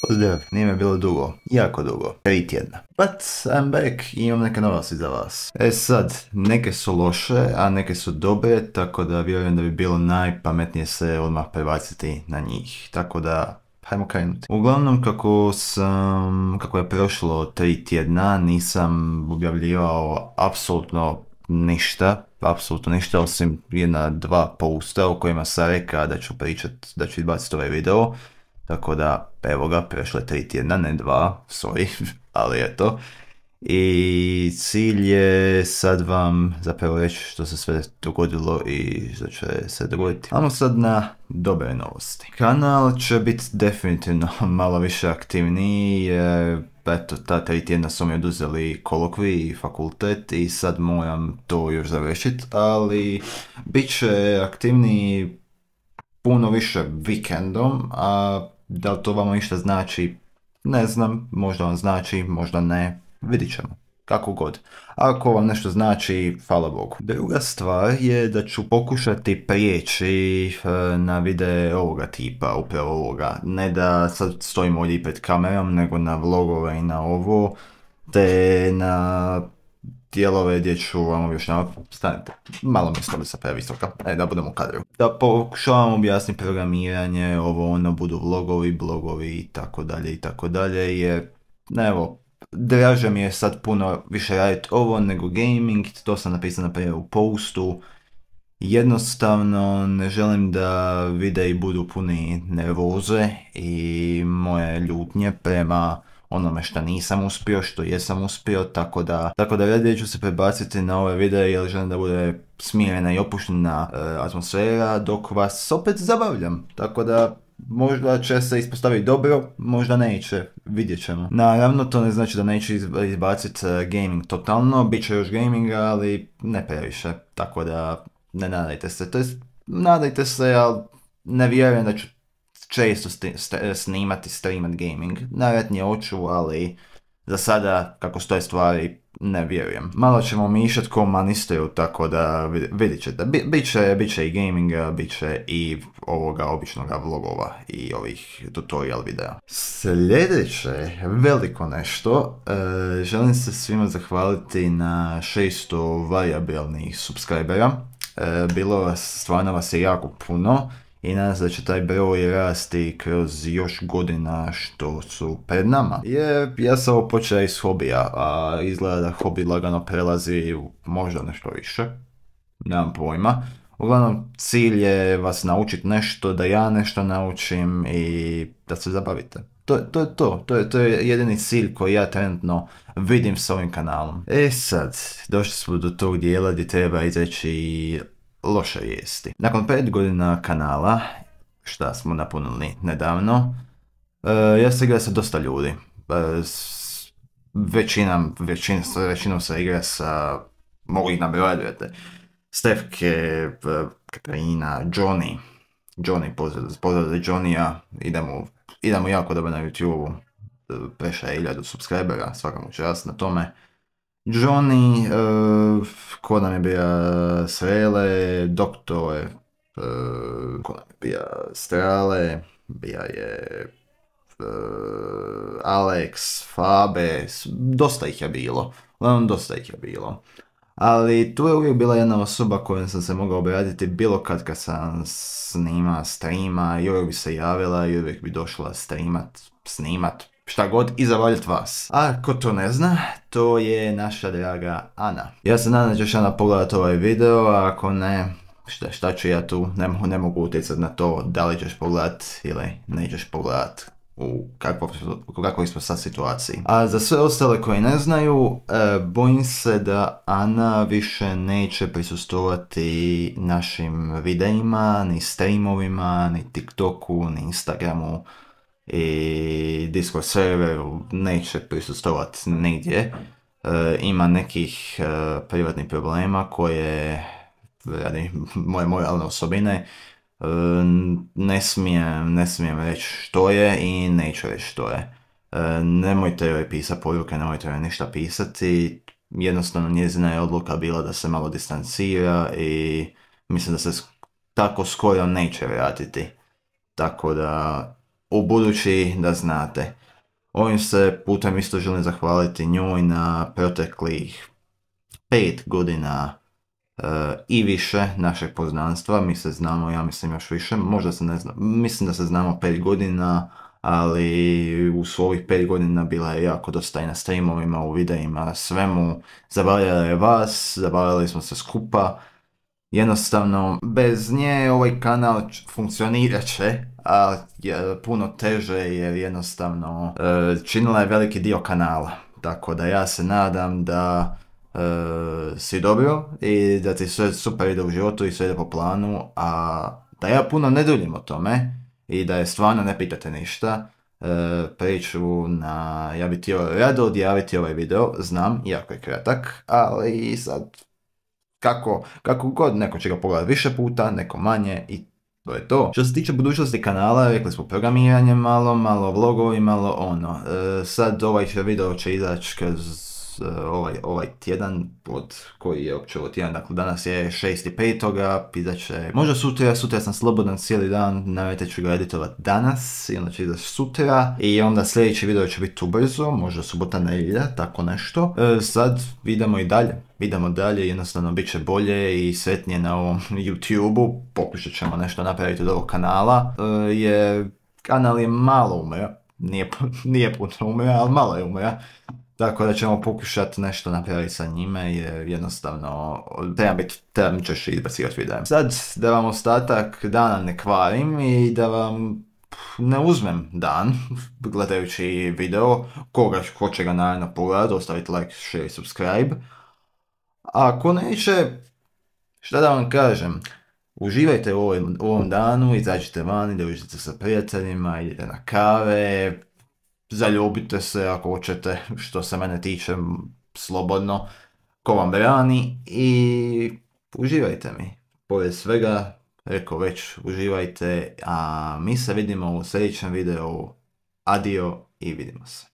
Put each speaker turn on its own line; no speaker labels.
Pozdrav, nije me bilo dugo, jako dugo, 3 tjedna. But I'm back i imam neke novosti za vas. Sad, neke su loše, a neke su dobre, tako da vjerujem da bi bilo najpametnije se odmah prebaciti na njih. Tako da, hajmo krenuti. Uglavnom, kako je prošlo 3 tjedna, nisam objavljivao apsolutno ništa, osim 1-2 posta u kojima sam rekao da ću da ću izbaciti ovaj video. Tako da, evo ga, prešle 3 tjedna, ne 2, sorry, ali eto. I cilj je sad vam zapravo reći što se sve dogodilo i što će se dogoditi. Ajmo sad na dobre novosti. Kanal će biti definitivno malo više aktivniji jer eto, ta 3 tjedna su mi oduzeli kolokvij i fakultet i sad moram to još završiti, ali bit će aktivniji puno više vikendom, a da li to vama išta znači, ne znam, možda vam znači, možda ne, vidit ćemo, kako god. Ako vam nešto znači, hvala Bogu. Druga stvar je da ću pokušati prijeći na videe ovoga tipa, upravo ovoga, ne da sad stojim ovdje pred kamerom, nego na vlogove i na ovo, te na dijelove gdje ću vam objašnjavati, stanite, malo mi stolica previsoka, da budemo u kadru. Da pokušavam objasniti programiranje, ovo ono, budu vlogovi, blogovi i tako dalje, jer, evo, draže mi je sad puno više raditi ovo nego gaming, to sam napisao na primjer u postu. Jednostavno ne želim da videi budu puni nervoze i moje ljutnje prema onome što nisam uspio, što jesam uspio, tako da radije ću se prebaciti na ove videe jer želim da bude smirena i opuštena atmosfera dok vas opet zabavljam, tako da možda će se ispostaviti dobro, možda neće, vidjet ćemo. Naravno, to ne znači da neću izbaciti gaming totalno, bit će još gaminga, ali ne previše, tako da ne nadajte se, nadajte se, ali ne vjerujem da ću često streamat gaming. Najvjerojatnije hoću, ali za sada, kako stoje stvari, ne vjerujem. Malo ćemo mišati ko manisteru, tako da vidit ćete. Bit će i gaminga, bit će i ovoga običnoga vlogova i ovih tutorial videa. Sljedeće, veliko nešto, želim se svima zahvaliti na 600 variabilnih subscribera. Stvarno vas je jako puno. I nadam se da će taj broj rasti kroz još godina što su pred nama. Ja sam ovo počeo iz hobija, a izgleda da hobi lagano prelazi u možda nešto više. Nemam pojma. Uglavnom, cilj je vas naučiti nešto, da ja nešto naučim i da se zabavite. To je jedini cilj koji ja trenutno vidim s ovim kanalom. Sad, došli smo do tog dijela gdje treba izreći loše vijesti. Nakon 5 godina kanala, šta smo napunili nedavno, ja se igra sa dosta ljudi. Većinom se igra sa, mogu ih nabrojati, Stefke, Katarina, Johnny, pozdrav za Johnny-a, idemo jako dobro na YouTube-u, prešao je 1000 subscribera, svaka mu čast na tome. Johnny, ko nam je bija Srele, Doktor, ko nam je bija Strale, bija je Alex, Fabe, dosta ih je bilo. Ali tu je uvijek bila jedna osoba kojom sam se mogao obratiti bilo kad sam snima streama i uvijek bi se javila i uvijek bi došla snimat, šta god i zavaljati vas. A ko to ne zna, to je naša draga Ana. Ja se nadam da ćeš Ana pogledati ovaj video, a ako ne, šta ću ja tu, ne mogu utjecati na to da li ćeš pogledat ili nećeš pogledat u kakvoj smo sad situaciji. A za sve ostale koji ne znaju, bojim se da Ana više neće prisustvovati našim videima, ni streamovima, ni TikToku, ni Instagramu i Discord serveru, neće prisustvovati nigdje. Ima nekih privatnih problema koje radi moje moralne osobine. Ne smijem reći što je i neću reći što je. Nemojte joj pisati poruke, nemojte joj ništa pisati. Jednostavno njezina je odluka bila da se malo distancira i mislim da se tako skoro neće vratiti. Tako da u budući da znate. Ovim se putem isto želim zahvaliti njoj na proteklih 5 godina i više našeg poznanstva. Mi se znamo, ja mislim, još više, možda se ne znam, mislim da se znamo 5 godina, ali u svojih 5 godina bila je jako dosta i na streamovima, u videima, svemu. Zabavljala je vas, zabavljali smo se skupa. Jednostavno, bez nje ovaj kanal funkcionirat će, a puno teže jer jednostavno činila je veliki dio kanala. Tako da ja se nadam da si dobro i da ti sve super ide u životu i sve ide po planu, a da ja puno ne duljim o tome i da je stvarno ne pitate ništa. Priču na, ja bi htio rado odjaviti ovaj video, znam, jako je kratak, ali sad kako god, neko će ga pogledati više puta, neko manje i to je to. Što se tiče budućnosti kanala, rekli smo programiranje malo vlogovi, malo ono. Sad ovaj video će izaći kroz ovaj tjedan, od koji je opće ovo tjedan, dakle danas je 6.5. Pizat će možda sutra sam slobodan cijeli dan, navete ću ga editovat danas i onda će izaći sutra i onda sljedeći video će biti ubrzo, možda subota, nedjelja, tako nešto. Sad idemo dalje, jednostavno bit će bolje i sretnije na ovom YouTube-u, pokušat ćemo nešto napraviti od ovog kanala, jer kanal je malo umro, nije puno umro, ali malo je umro. Tako da ćemo pokušati nešto napraviti sa njime jer jednostavno trebam češće izbacivati videa. Sad da vam ostatak dana ne kvarim i da vam ne uzmem dan gledajući video, ko će ga naravno pogledati, ostaviti like, share i subscribe. A ako neće, šta da vam kažem, uživajte u ovom danu, izađite van, družite sa prijateljima, idite na kave, zaljubite se ako hoćete, što se mene tiče, slobodno, ko vam brani i uživajte mi. Pored svega, rekao već, uživajte, a mi se vidimo u sljedećem videu. Adio i vidimo se.